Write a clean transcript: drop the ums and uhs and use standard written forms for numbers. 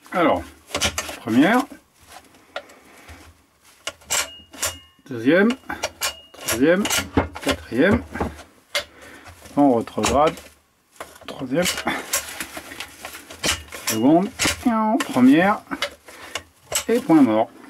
Alors, première, deuxième, troisième, quatrième, on rétrograde, troisième, seconde, première, et point mort.